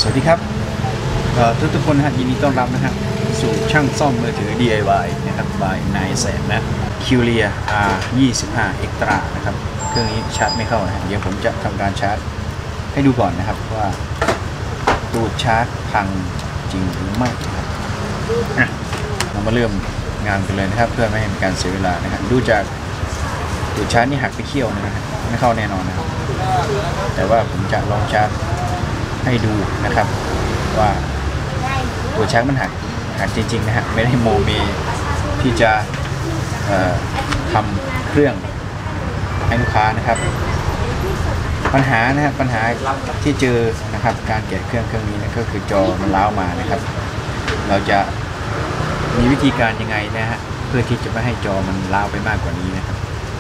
สวัสดีครับทุกคนนะฮะยินดีต้อนรับนะฮะสู่ช่างซ่อมมือถือ DIY นะครับ by นายแสนนะ Curia R25 Extra นะครับเครื่องนี้ชาร์จไม่เข้านะเดี๋ยวผมจะทำการชาร์จให้ดูก่อนนะครับว่าตูดชาร์จพังจริงหรือไม่นะครับเรามาเริ่มงานกันเลยนะครับเพื่อไม่ให้เป็นการเสียเวลานะครับดูจากตูดชาร์จนี่หักไปเขี้ยวนะฮะไม่เข้าแน่นอนนะครับแต่ว่าผมจะลองชาร์จให้ดูนะครับว่าตัวชาร์จมันหักจริงๆนะฮะไม่ได้โมเมที่จะทำเครื่องให้ลูกค้านะครับปัญหาที่เจอนะครับการแกะเครื่องนี้นะก็คือจอมันร้าวมานะครับเราจะมีวิธีการยังไงนะฮะเพื่อที่จะไม่ให้จอมันร้าวไปมากกว่านี้นะครับ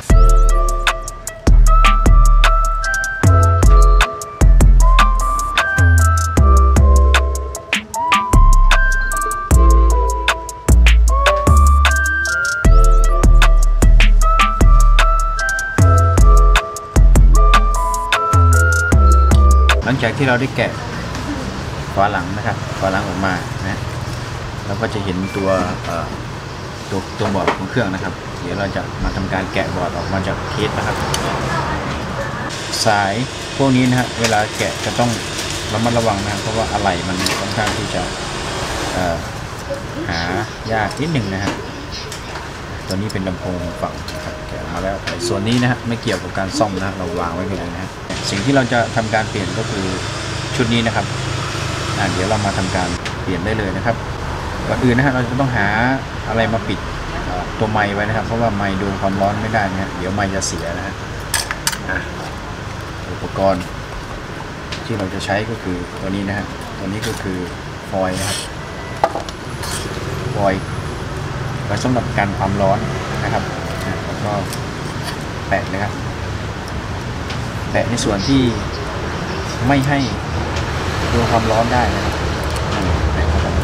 หลังจากที่เราได้แกะฝาหลังนะครับฝาหลังออกมานะเราก็จะเห็นตัวบอร์ดของเครื่องนะครับเดี๋ยวเราจะมาทำการแกะบอร์ดออกมาจากเคสนะครับสายพวกนี้นะฮะเวลาแกะจะต้องระมัดระวังนะครับเพราะว่าอะไหล่มันค่อนข้างที่จะหายากนิดหนึ่งนะฮะตัวนี้เป็นลำโพงฝั่งนะครับแกะมาแล้วส่วนนี้นะฮะไม่เกี่ยวกับการซ่อมนะเราวางไว้เลยนะฮะสิ่งที่เราจะทำการเปลี่ยนก็คือชุดนี้นะครับเดี๋ยวเรามาทำการเปลี่ยนได้เลยนะครับก่อนอื่นนะฮะเราจะต้องหาอะไรมาปิดตัวไมค์ไว้นะครับเพราะว่าไมค์โดนความร้อนไม่ได้นะฮะเดี๋ยวไมค์จะเสียนะฮะอุปกรณ์ที่เราจะใช้ก็คือตัวนี้นะฮะตัวนี้ก็คือฟอยล์นะครับฟอยล์ไว้สำหรับกันความร้อนนะครับแล้วก็แปะนะครับแปะในส่วนที่ไม่ให้โดนความร้อนได้นะครับแปะเข้าไป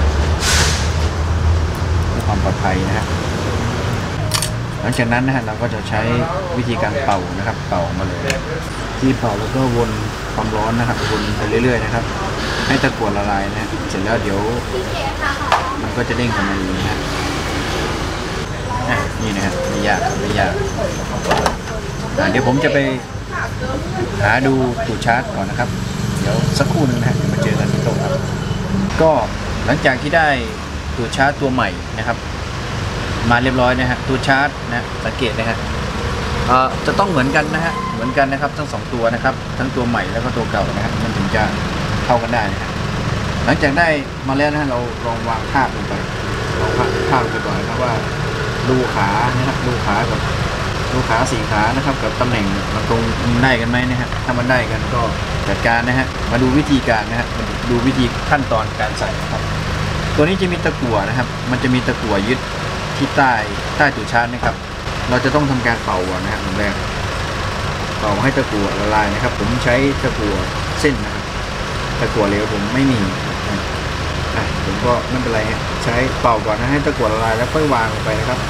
เพื่อความปลอดภัยนะฮะหลังจากนั้นนะฮะเราก็จะใช้วิธีการเป่านะครับเป่ามาเลยที่เป่าแล้วก็วนความร้อนนะครับวนไปเรื่อยๆนะครับให้ตะกั่วละลายนะเสร็จแล้วเดี๋ยวมันก็จะเด้งขึ้นมาเองนะนี่นะครับไม่ยากเดี๋ยวผมจะไปหาดูตูดชาร์จก่อนนะครับเดี๋ยวสักครู่นึงนะมาเจอกันที่โต๊ะครับก็หลังจากที่ได้ตูดชาร์จตัวใหม่นะครับมาเรียบร้อยนะฮะตูดชาร์จนะสังเกตนะฮะจะต้องเหมือนกันนะฮะเหมือนกันนะครับทั้ง2ตัวนะครับทั้งตัวใหม่แล้วก็ตัวเก่านะครับมันถึงจะเข้ากันได้นะฮะหลังจากได้มาแล้วนะฮะเราลองวางภาพลงไปก่อนนะครับว่าดูขานะครับดูขากับลูกขา4ขานะครับกับตำแหน่งมันตรงได้กันไหมนะฮะถ้ามันได้กันก็จัดการนะฮะมาดูวิธีการนะฮะมาดูวิธีขั้นตอนการใส่นะครับตัวนี้จะมีตะกั่วนะครับมันจะมีตะกั่วยึดที่ใต้ตูดชาร์จนะครับเราจะต้องทำการเป่านะฮะแรกเป่าให้ตะกั่วละลายนะครับผมใช้ตะกั่วเส้นนะครับตะกั่วเหลวผมไม่มีผมก็ไม่เป็นไรฮะใช้เป่าก่อนนะให้ตะกั่วละลายแล้วค่อยวางลงไปนะครับ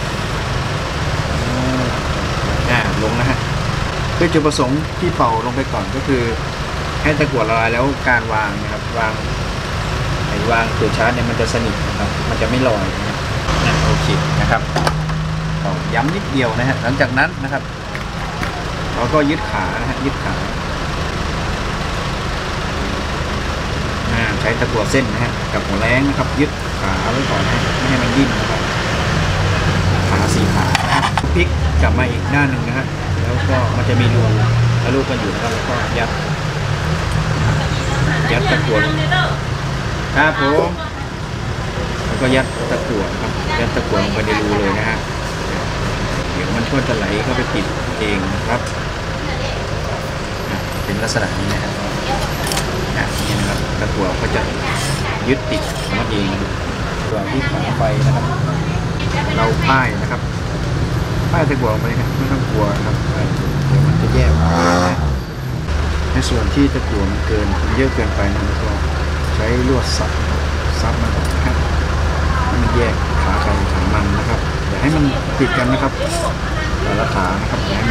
ลงนะฮะเพื่อจุดประสงค์ที่เป่าลงไปก่อนก็คือให้ตะกั่วละลายแล้วการวางนะครับวางตัวชาร์จเนี่ยมันจะสนิทนะครับมันจะไม่ลอยนะโอเคนะครับย้ำนิดเดียวนะฮะหลังจากนั้นนะครับเราก็ยึดขานะฮะยึดขาใช้ตะกั่วเส้นนะฮะกับหัวแรงนะครับยึดขาไว้ก่อนนะไม่ให้มันดิ้นนะครับขา4ขานะครับพลิกกลับมาอีกด้านหนึ่งนะฮะแล้วก็มันจะมีรูกันอยู่แล้วก็ยัดตะกั่วครับผมแล้วก็ยัดตะกั่วครับยัดตะกั่วลงไปในรูเลยนะฮะเดี๋ยวมันก็จะไหลเข้าไปติดเองครับเป็นลักษณะนี้นะครับนี่นะครับตะกั่วก็จะยึดติดมันเองส่วนที่ขาไฟนะครับเราป้ายนะครับป้ายตะกั่วลงไปครับไม่ต้องกลัวครับเดี๋ยวมันจะแยกในส่วนที่ตะกั่วมันเยอะเกินไปนะแล้วก็ใช้ลวดซับมันออกนะครับให้มันแยกขาใครขามันนะครับอย่าให้มันติดกันนะครับแต่ละขานะครับอย่า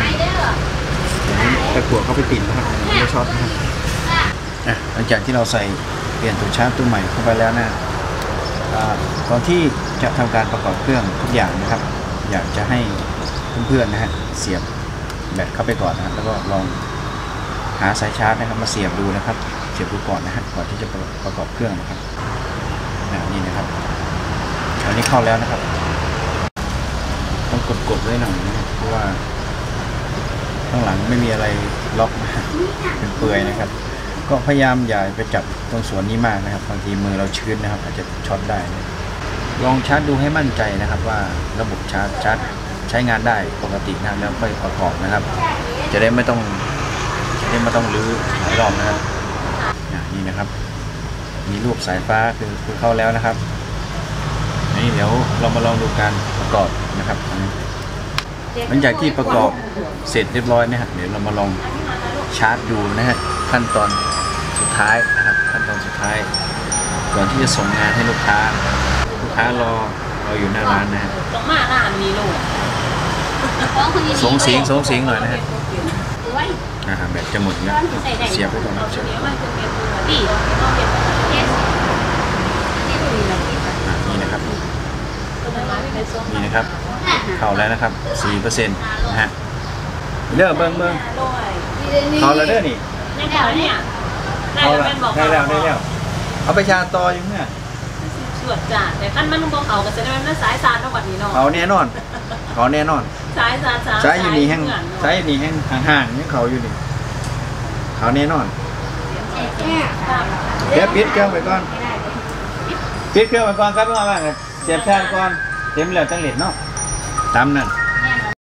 ให้ตะกั่วเข้าไปติดนะครับไม่ช็อตนะครับหลังจากที่เราใส่เปลี่ยนตัวชาร์จตัวใหม่เข้าไปแล้วนะก่อนที่จะทำการประกอบเครื่องทุกอย่างนะครับ อยากจะให้เพื่อนๆนะฮะเสียบแบตเข้าไปก่อนนะครับแล้วก็ลองหาสายชาร์จนะครับมาเสียบดูนะครับเสียบดูก่อนนะฮะก่อนที่จะประกอบเครื่องนะครับนี่นะครับตอนนี้เข้าแล้วนะครับต้องกดไว้หน่อยนะครับเพราะว่าข้างหลังไม่มีอะไรล็อกนะเป็นเปื่อยนะครับก็พยายามอย่าไปจับตรงส่วนนี้มากนะครับบางทีมือเราชื้นนะครับอาจจะช็อตได้นะลองชาร์จดูให้มั่นใจนะครับว่าระบบชาร์จใช้งานได้ปกตินะแล้วค่อยประกอบนะครับจะได้ไม่ต้องรื้อหลายรอบนะครับนี่นะครับมีรูปสายฟ้าคือเข้าแล้วนะครับนี่เดี๋ยวเรามาลองดูการประกอบนะครับหลังจากที่ประกอบเสร็จเรียบร้อยนะฮะเดี๋ยวเรามาลองชาร์จดูนะฮะขั้นตอนสุดท้ายนะครับขั้นตอนสุดท้ายก่อนที่จะส่งงานให้ลูกค้ารออยู่หน้าร้านนะฮะต้องมาร้านนี้ลูกส่งเสียงหน่อยนะฮะแบตจะหมดแล้วเสียบไปก่อนนะนี่นะครับเข้าแล้วนะครับ 4% นะฮะเบิ่งเข้าแล้วเด้อนี่ได้แล้วเอาไปชาต่ออยู่เนี่ยสวดจ่าแต่ขั้นมันบ่เขาก็จะได้มันสายซาดเท่าบัดนี้เนาะเขาแน่นอนสายซาดสายอยู่นี่แห้งห่างนี่เขาอยู่นี่เขาแน่นอนเดี๋ยวปิดเครื่องไปก่อนครับเพื่อนว่าเสียบชาร์จก่อนเต็มแล้วจังเล็ดเนาะตามนั้น